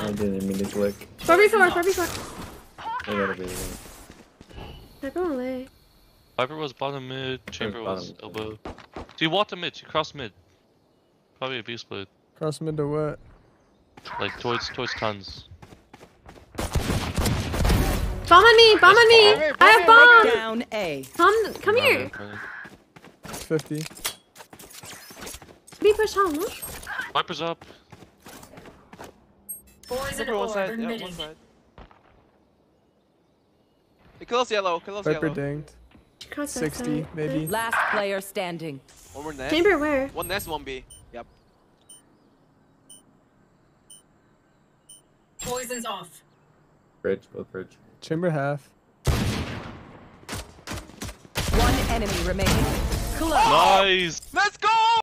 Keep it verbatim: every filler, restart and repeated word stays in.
I didn't mean to click. four v four, four v four. I gotta be there. They're going away. Viper was bottom mid, Chamber was bottom. elbow. So you walked the mid, you crossed mid. Probably a B split. Cross mid to what? Like towards towards tons. Bomb on me, bomb on me! Bomb. I have bomb! Down A. Come, come here. fifty. Be push home, no? Viper's up. Boys in Viper one orb, side, yeah, admitted. one side. He kills yellow, kills Viper yellow. dinged. Cross that sixty, side. maybe. Last player standing. One more nest. Chamber where? One nest, one B. Yep. Poison's off. Bridge, both bridge. Chamber half. One enemy remaining. Close. Nice! Let's go!